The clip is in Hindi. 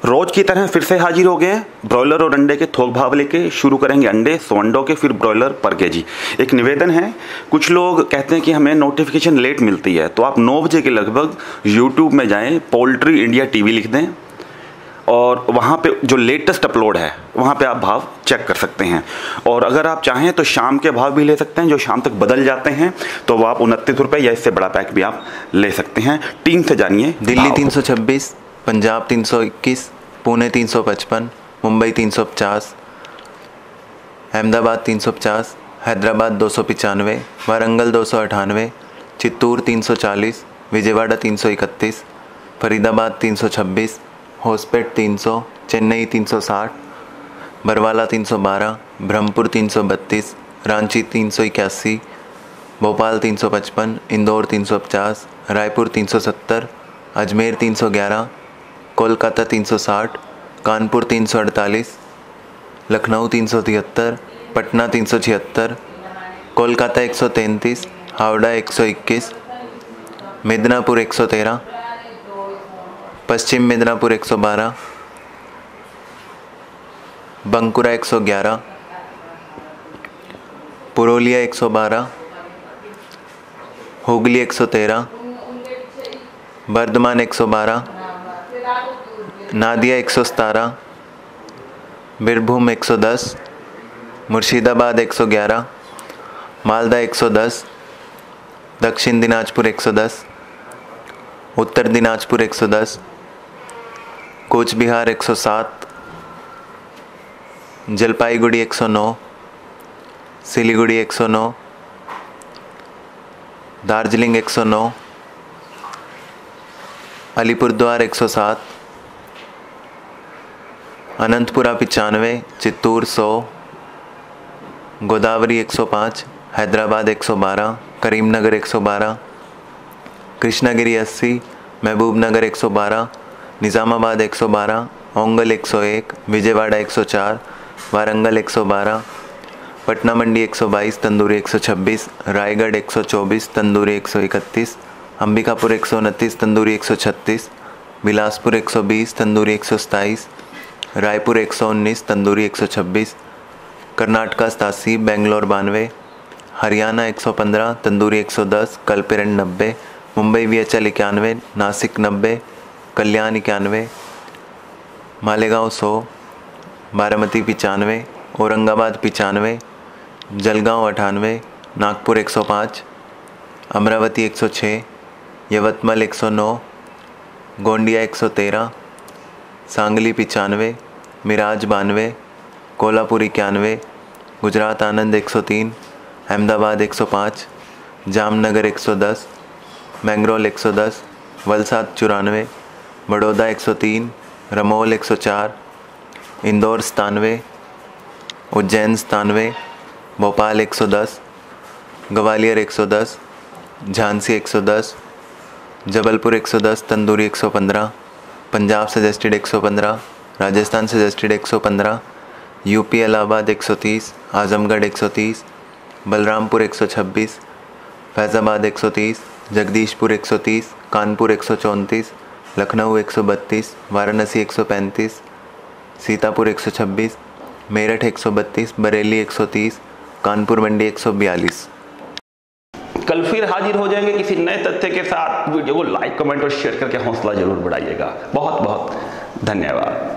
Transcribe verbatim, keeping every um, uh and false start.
रोज की तरह फिर से हाजिर हो गए हैं ब्रॉयलर और अंडे के थोक भाव लेके। शुरू करेंगे अंडे, सौ अंडों के, फिर ब्रॉयलर पर केजी। एक निवेदन है, कुछ लोग कहते हैं कि हमें नोटिफिकेशन लेट मिलती है, तो आप नौ बजे के लगभग यूट्यूब में जाएं, पोल्ट्री इंडिया टीवी लिख दें और वहाँ पे जो लेटेस्ट अपलोड है वहाँ पे आप भाव चेक कर सकते हैं। और अगर आप चाहें तो शाम के भाव भी ले सकते हैं, जो शाम तक बदल जाते हैं, तो वो आप उनतीस रुपये या इससे बड़ा पैक भी आप ले सकते हैं। टीम से जानिए। दिल्ली तीन सौ छब्बीस, पंजाब तीन सौ इक्कीस, पुणे तीन सौ पचपन, मुंबई तीन सौ पचास, अहमदाबाद तीन सौ पचास, हैदराबाद दो सौ पचानवे, वारंगल दो सौ अठानवे, चित्तूर तीन सौ चालीस, विजयवाड़ा तीन सौ इकतीस, फरीदाबाद तीन सौ छब्बीस, होसपेट तीन सौ, चेन्नई तीन सौ साठ, बरवाला तीन सौ बारह, ब्रह्मपुर तीन सौ बत्तीस, रांची तीन सौ इक्यासी, भोपाल तीन सौ पचपन, इंदौर तीन सौ पचास, रायपुर तीन सौ सत्तर, अजमेर तीन सौ ग्यारह, कोलकाता तीन सौ साठ, कानपुर तीन सौ अड़तालीस, लखनऊ तीन सौ तिहत्तर, पटना तीन सौ छिहत्तर, कोलकाता एक सौ तैंतीस, हावड़ा एक सौ इक्कीस, मिदनापुर एक सौ तेरह, पश्चिम मिदनापुर एक सौ बारह, बंकुरा एक सौ ग्यारह, पुरुलिया एक सौ बारह, हुगली एक सौ तेरह, बर्धमान एक सौ बारह, नादिया एक सौ सतारह, बीरभूम एक सौ दस, मुर्शिदाबाद एक सौ ग्यारह, मालदा एक सौ दस, दक्षिण दिनाजपुर एक सौ दस, उत्तर दिनाजपुर एक सौ दस, कूच बिहार एक सौ सात, जलपाईगुड़ी एक सौ नौ, सिलीगुड़ी एक सौ नौ, दार्जिलिंग एक सौ नौ, अलीपुरद्वार एक सौ सात, अनंतपुरा पचानवे, चित्तूर सौ, गोदावरी एक सौ पाँच, हैदराबाद एक सौ बारह, करीमनगर एक सौ बारह, कृष्णागिरी अस्सी, महबूबनगर एक सौ बारह, निज़ामाबाद एक सौ बारह, ओंगल एक सौ एक, विजयवाड़ा एक सौ चार, वारंगल एक सौ बारह, पटना मंडी एक सौ बाईस, तंदूरी एक सौ छब्बीस, रायगढ़ एक सौ चौबीस, तंदूरी एक सौ इकतीस, अंबिकापुर एक सौ उनतीस, तंदूरी एक सौ छत्तीस, बिलासपुर एक सौ बीस, तंदूरी एक सौ सताईस, रायपुर एक सौ उन्नीस, तंदूरी एक सौ छब्बीस, कर्नाटका सतासी, बेंगलोर बानवे, हरियाणा एक सौ पंद्रह, तंदूरी एक सौ दस, कलपेरन नब्बे, मुंबई वी एच एल इक्यानवे, नासिक नब्बे, कल्याण इक्यानवे, मालेगांव सौ, बारामती पचानवे, औरंगाबाद पचानवे, जलगांव अठानवे, नागपुर एक सौ पाँच, अमरावती एक सौ छः, यवतमाल एक सौ नौ, गोंडिया एक सौ तेरह, सांगली पचानवे, मिराज बानवे, कोल्हापुर इक्यानवे, गुजरात आनंद एक सौ तीन, अहमदाबाद एक सौ पाँच, जामनगर एक सौ दस, मैंगरोल एक सौ दस, वलसाड चौरानवे, बड़ौदा एक सौ तीन, रमोल एक सौ चार, इंदौर सतानवे, उज्जैन सतानवे, भोपाल एक सौ दस, ग्वालियर एक सौ दस, झांसी एक सौ दस, जबलपुर एक सौ दस, तंदूरी एक सौ पंद्रह, पंजाब सजेस्टेड एक सौ पंद्रह, राजस्थान सजेस्टेड एक सौ पंद्रह, यूपी इलाहाबाद एक सौ तीस, आजमगढ़ एक सौ तीस, बलरामपुर एक सौ छब्बीस, फैज़ाबाद एक सौ तीस, जगदीशपुर एक सौ तीस, कानपुर एक सौ चौंतीस, लखनऊ एक सौ बत्तीस, वाराणसी एक सौ पैंतीस, सीतापुर एक सौ छब्बीस, मेरठ एक सौ बत्तीस, बरेली एक सौ तीस, कानपुर मंडी एक सौ बयालीस। कल फिर हाजिर हो जाएंगे किसी नए तथ्य के साथ। वीडियो को लाइक, कमेंट और शेयर करके हौसला जरूर बढ़ाइएगा। बहुत बहुत धन्यवाद।